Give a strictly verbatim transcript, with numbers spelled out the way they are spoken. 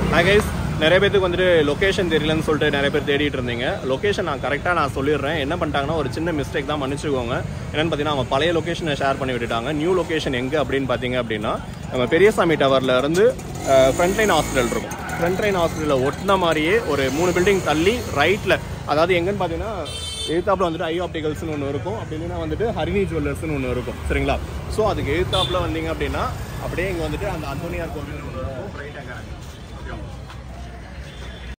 Hi guys, நிறைய பேருக்கு வந்துட்டு லொகேஷன் தெரியலன்னு சொல்லிட்டு நிறைய பேர் தேடிட்டு இருந்தீங்க. லொகேஷன் நான் கரெக்டாக நான் சொல்லிடுறேன். என்ன பண்ணிட்டாங்கன்னா ஒரு சின்ன மிஸ்டேக் தான், மன்னிச்சுக்கோங்க. என்னென்னு பார்த்தீங்கன்னா அவங்க பழைய லொகேஷனை ஷேர் பண்ணி விட்டுட்டாங்க. நியூ லொகேஷன் எங்கே அப்படின்னு பார்த்தீங்க அப்படின்னா நம்ம பெரியசாமி டவரில் இருந்து ஃப்ரண்ட் லைன் ஹாஸ்பிட்டல் இருக்கும். ஃப்ரண்ட் லைன் ஹாஸ்பிட்டலில் ஒட்டின மாதிரியே ஒரு மூணு பில்டிங் தள்ளி ரைட்டில், அதாவது எங்கன்னு பார்த்தீங்கன்னா எழுத்தாப்பில் வந்துட்டு ஐ ஆப்டிகல்ஸ்னு ஒன்று இருக்கும். அப்படி இல்லைன்னா வந்துட்டு ஹரிணி ஜுவல்லர்ஸ்னு ஒன்று இருக்கும். சரிங்களா? ஸோ அதுக்கு எழுத்தாப்பில் வந்தீங்க அப்படின்னா அப்படியே இங்கே வந்துட்டு அந்த அந்தோனியார் கோவில் ஒன்று இருக்கும்.